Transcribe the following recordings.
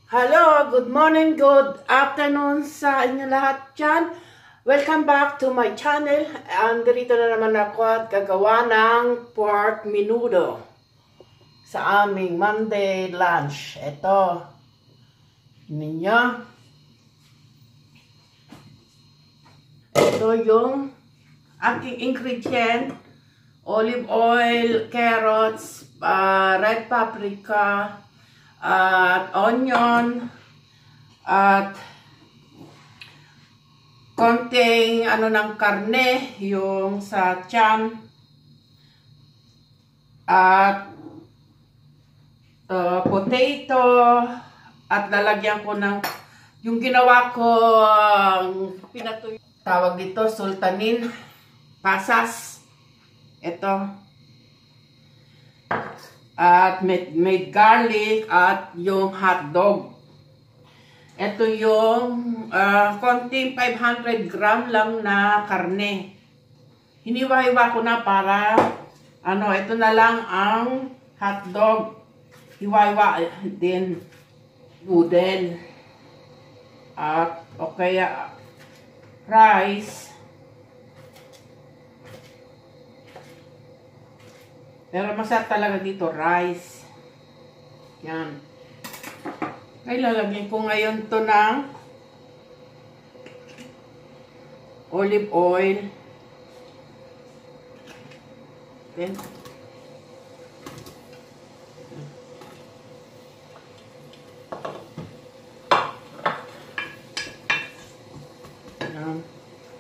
Hello, good morning, good afternoon sa inyo lahat dyan. Welcome back to my channel. Andito na naman ako at gagawa ng pork menudo sa aming Monday lunch. Ito, ninyo. Ito yung aking ingredient. Olive oil, carrots, red paprika, at onion, at konting ng karne, yung sa tiyan, at potato, at lalagyan ko ng yung ginawa ko pinatuyo. Tawag dito sultanin, pasAs. Ito. At may garlic at yung hotdog. Ito yung konting 500 gram lang na karne. Hiniwa-hiwa ko na para ito na lang ang hotdog. Hiwa-hiwa din noodle. At o kaya rice. Pero masarap talaga dito, rice. Yan. Ay, lalagyan ko ngayon to ng olive oil. Then, yan.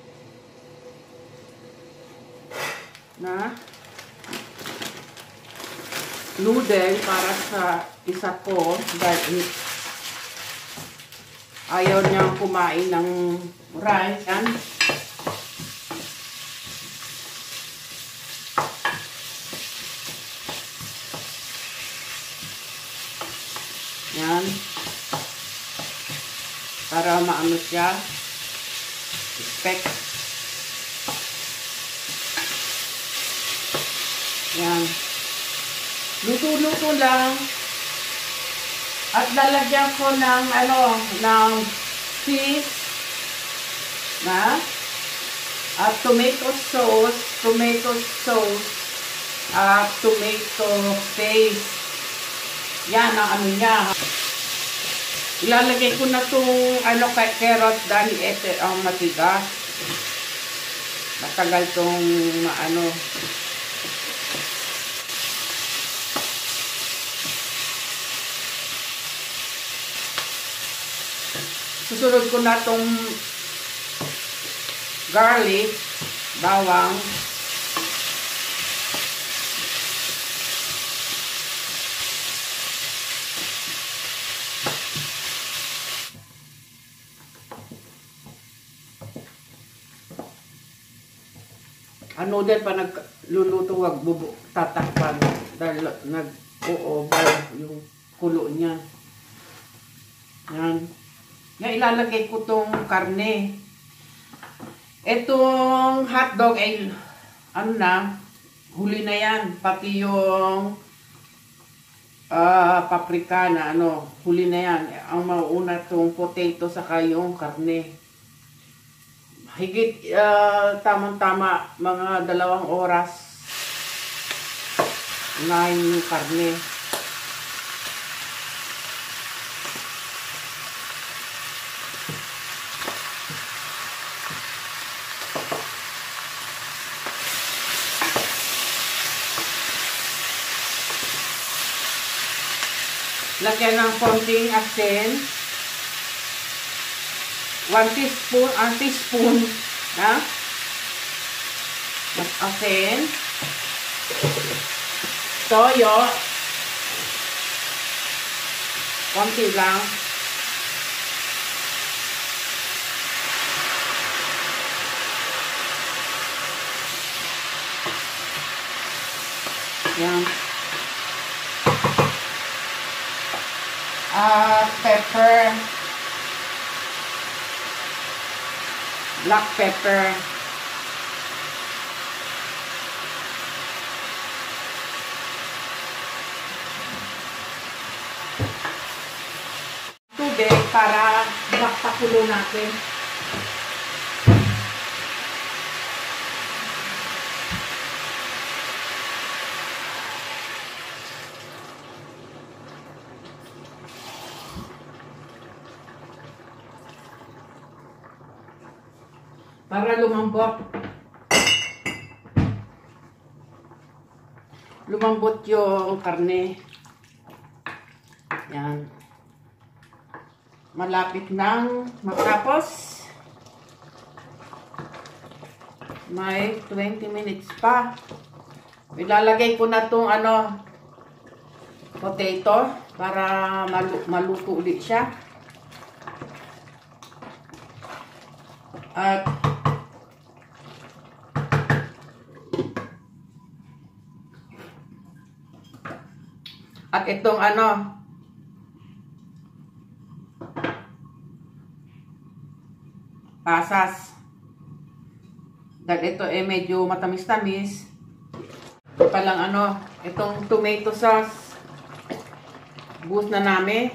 Na noodle para sa isa ko dahil ayaw niyang kumain ng rice. Yan. Yan. Para maano siya. Spec. Yan. Luto-luto lang. At lalagyan ko ng ng cheese na at tomato sauce at tomato paste. Yan ang niya. Ilalagay ko na tong carrot dahil ito ang matigas. Matagal tong susunod ko na itong garlic, bawang, noodle pa nagluluto, wag tatakpan dahil nag-o-over yung kulo niya. Yan. Yan, ilalagay ko tong karne. Itong hotdog ay huli na yan. Pati yung paprika na huli na yan. Ang mauuna tong potato saka yung karne. Higit tamang-tama mga 2 oras na yung karne. Lagyan ng konting asin. 1 teaspoon na asin. Toyo. Konti lang. Yan. Pepper, black pepper, para mapakulo natin. Para lumambot. Lumambot yung karne. Yan. Malapit nang matapos. May 20 minutes pa. Ilalagay ko na itong potato para maluto ulit siya. At itong pasas. Dahil ito medyo matamis-tamis. Palang itong tomato sauce. Buhos na namin.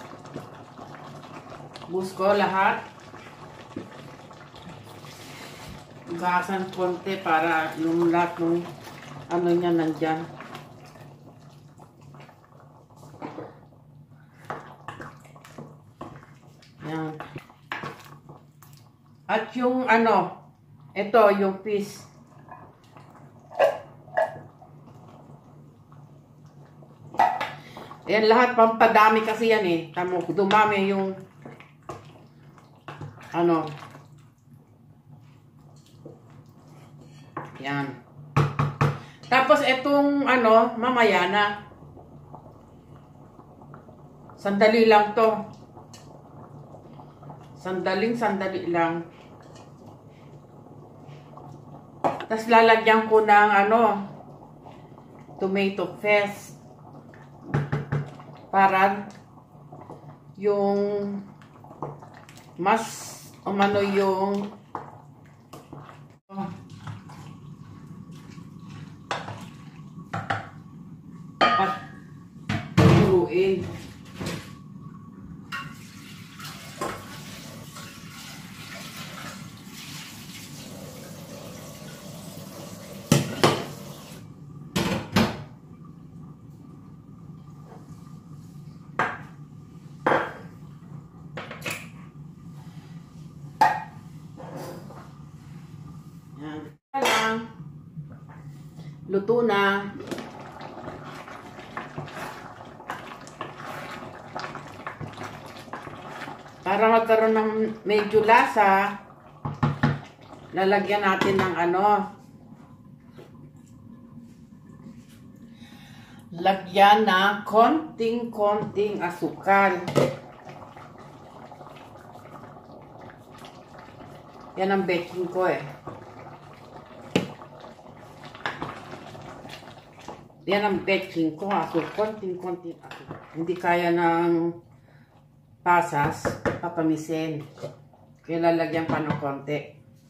Buhos ko lahat. Gasan konti para yung lahat ng niya nandyan. Yan. At yung ito yung fish. Yan lahat pampadami kasi yan eh. Tamo, dumami yung yan. Tapos itong mamaya na. Sandali lang to. Sandali lang. Tapos lalagyan ko ng tomato paste. Para yung mas yung lutuin. Luto na. Para magkaroon ng medyo lasa, lalagyan natin ng lagyan ng konting asukal. Yan ang baking ko eh. Yan ang baking ko, konting asukal. Hindi kaya ng pasas, papamisin. Kaya lalagyan pa ng konti.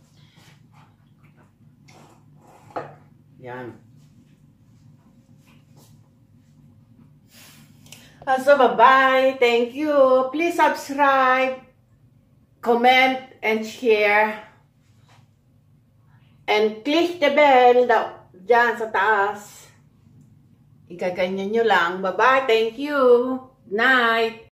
Yan. So, bye-bye. Thank you. Please subscribe, comment, and share. And click the bell dyan sa taas. Ikaganyan nyo lang. Bye-bye. Thank you. Night.